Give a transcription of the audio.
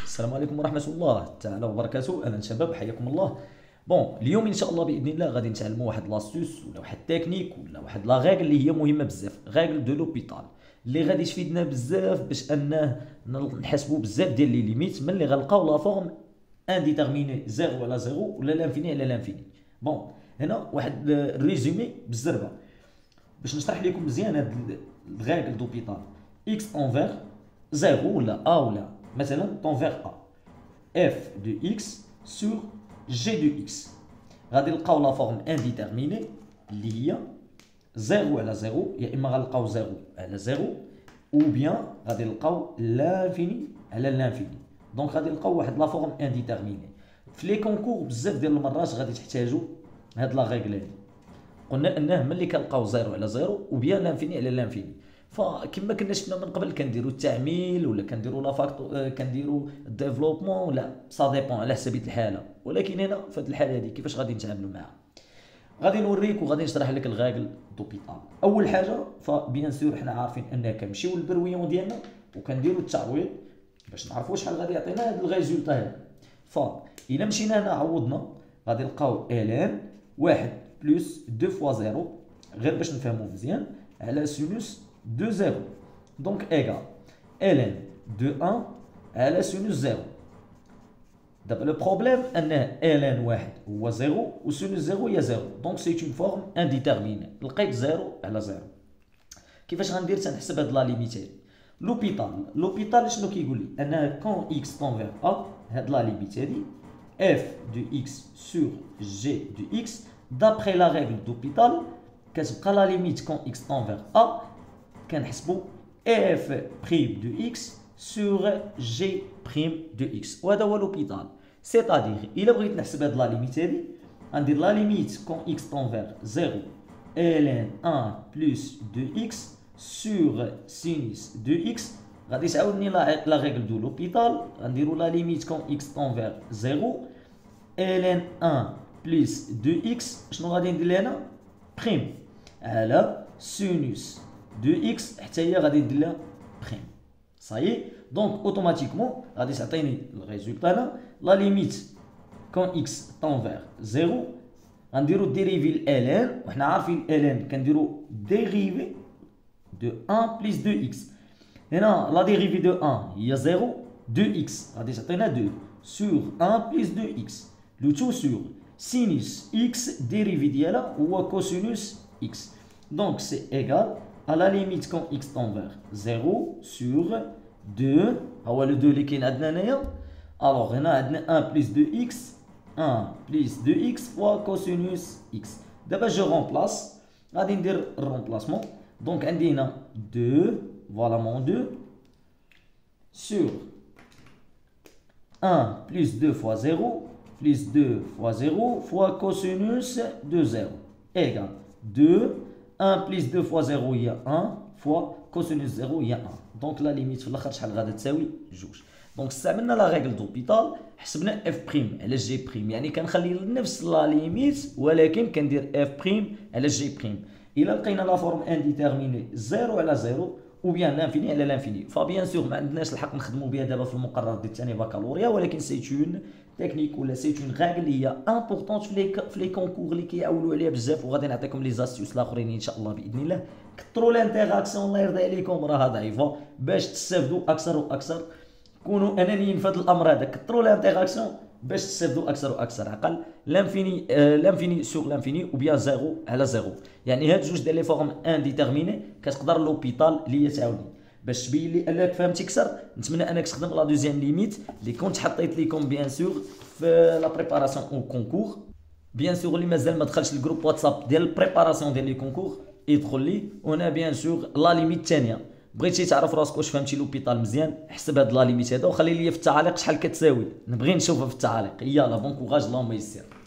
السلام عليكم ورحمة الله تعالى وبركاته. أهلا شباب، حياكم الله. بون اليوم إن شاء الله بإذن الله غادي نتعلموا واحد لاستوس ولا واحد تكنيك ولا واحد لا ريغل اللي هي مهمة بزاف، ريغل دو لوبيتال اللي غادي تفيدنا بزاف باش أنه نحسبوا بزاف ديال لي ليميت من اللي غنلقاو لا فورم انديتيرميني زيرو على زيرو ولا لانفيني على لانفيني. بون هنا واحد ريزومي بالزربة باش نشرح لكم مزيان هاد الريغل دوبيتال. اكس انفير زيرو ولا ا ولا مثلا تنفير ا اف دو اكس سور جي دو اكس، غادي نلقاو لا فورم انديتيرميني اللي هي زيرو على زيرو، يا اما غنلقاو زيرو على زيرو او بيان غادي نلقاو لانفيني على لانفيني. دونك غادي نلقاو واحد لا فورم انديتيرميني. في لي كونكور بزاف ديال المرات غادي تحتاجوا هاد لا ريغل هادي. قلنا انه ملي كنلقاو زيرو على زيرو او بيان لانفيني على لانفيني، فكما كنا شفنا من قبل كنديروا التعميل ولا كنديروا لا فاكتور كنديروا الديفلوبمون ولا سا ديبون على حسب الحاله. ولكن هنا في هذه الحاله هذه كيفاش غادي نتعاملوا معها؟ غادي نوريك وغادي نشرح لك الريغل دوبيتال. اول حاجه فبيان سور حنا عارفين اننا كنمشيو للبرويون ديالنا وكنديروا التعويض باش نعرفوا شحال غادي يعطينا هذا الريزولتا هذا. فإلا مشينا هنا عوضنا غادي نلقاو الان واحد بلس دو فوا زيرو، غير باش نفهموا مزيان، على سينوس دو زيرو. دونك ايغال ln دو 1 على سينوس زيرو. دابا لو بروبليم ان ln واحد هو زيرو و سينوس زيرو هي زيرو، دونك سي اون فورم انديتيرميني. لقيت زيرو على زيرو، كيفاش غندير تنحسب هاد لا ليميت هادي؟ لوبيتال شنو كيقول لي؟ ان كون اكس تنفير ا، هاد لا ليميت هادي اف دو اكس سور جي دو اكس دابخي لا ريغل دوبيتال كتبقى لا ليميت كون اكس تنفير ا كنحسبوا اف بريم دو اكس سور جي بريم دو اكس، وهذا هو لوبيتال. سيتادير الا بغيت نحسب هاد لا ليميت هادي غندير لا ليميت كون اكس تنفير زيرو ln 1 بلس دو اكس سور سينوس دو اكس، غادي تعاودني لا ريغل دو لوبيتال غنديروا لا ليميت كون اكس تنفير زيرو ln 1 بلس دو اكس، شنو غادي ندير هنا؟ بريم على سينوس دو اكس حتى هي غادي ندير لها بريم. صايي دونك اوتوماتيكمون غادي تعطيني الريزولتا هنا لا ليميت كون اكس تنفير زيرو غنديرو ديريفي الان، وحنا عارفين الان كنديرو ديريفي دو 1 بلس دو اكس. هنا لا ديريفي دو 1 هي زيرو، دو اكس غادي تعطينا 2 سور 1 بلس دو اكس، لو تو سور سينوس اكس ديريفي ديالها هو كوسينوس اكس. دونك سي ايغال à la limite quand x tend vers 0 sur 2 هو لو 2 اللي كاين عندنا هنايا. الوغ هنا عندنا 1 بلس 2 x 1 بلس 2 x فوا كوسينوس x. دابا جو رومبلاس، غادي ندير الرومبلاسمون. دونك عندي هنا 2 فوالا مون 2 sur 1 بلس 2 فوا 0 بلس 2 فوا 0 فوا كوسينوس دو 0 ايغال 2 1 بلس 2 فوا 0 هي 1 فوا كوسينوس 0 هي 1. دونك لا ليميت في الاخر شحال غادا تساوي؟ جوج. دونك استعملنا لا ريغل دوبيتال، حسبنا اف بريم على جي بريم، يعني كنخلي نفس لا ليميت ولكن كندير اف بريم على جي بريم. الا لقينا لا فورم انديتيرميني زيرو على زيرو او بيان لانفيني على لانفيني، فبيان سور ما عندناش الحق نخدموا بها دابا في المقرر ديال الثاني بكالوريا، ولكن سي اون تكنيك ولا سي اون ريغل اللي هي امبورطونت في لي كونكور اللي كيعولوا عليها بزاف. وغادي نعطيكم لي زاستيوس الاخرين ان شاء الله باذن الله. كثروا الانتيراكسيون الله يرضي عليكم، راها ضعيفه باش تستافدوا اكثر واكثر. كونوا انانيين في هذا الامر هذا، كثروا الانتيراكسيون باش تستافدوا اكثر واكثر. عقل لانفيني لانفيني سور لانفيني او بيان زيرو على زيرو، يعني هاد جوج ديال لي فورم انديتيرميني كتقدر لوبيتال اللي هي تعاوني باش تبين لي انك فهمتي اكثر. نتمنى انك تخدم لا دوزيام ليميت اللي كنت حطيت لكم بيان سور في لا بريباراسيون او كونكور. بيان سور اللي مازال ما دخلش الجروب واتساب ديال البريباراسيون ديال لي كونكور يدخل لي، وهنا بيان سور لا ليميت الثانيه. بغيتي تعرف راسك واش فهمتي لوبيتال مزيان، حسب هاد لا ليميت هذا وخلي لي في التعاليق شحال كتساوي، نبغي نشوفها في التعاليق. يلا بون كوراج، اللهم يسر.